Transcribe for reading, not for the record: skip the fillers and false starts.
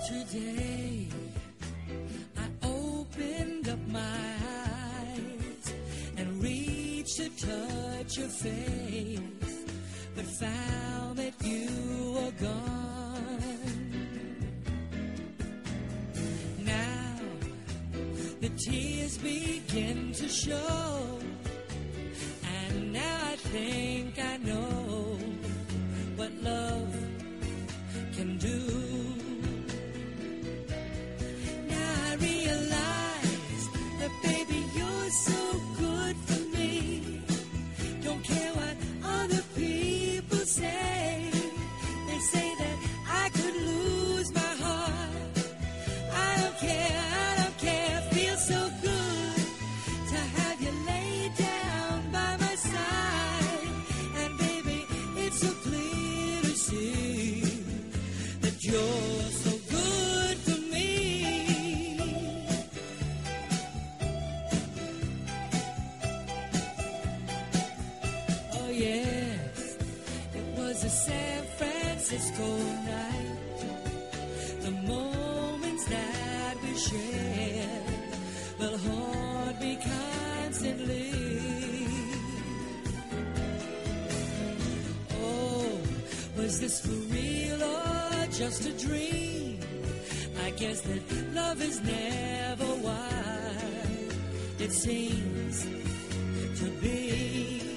Yesterday, I opened up my eyes and reached to touch your face, but found that you were gone. Now the tears begin to show, and now I think I know what love can do. So good for me. Don't care what other people say. They say that I could lose my heart. I don't care. Feels so good to have you laid down by my side. And baby, it's so clear to see that you're so good for me. Yes, it was a San Francisco night. The moments that we shared will haunt me constantly. Oh, was this for real or just a dream? I guess that love is never what it seems to be.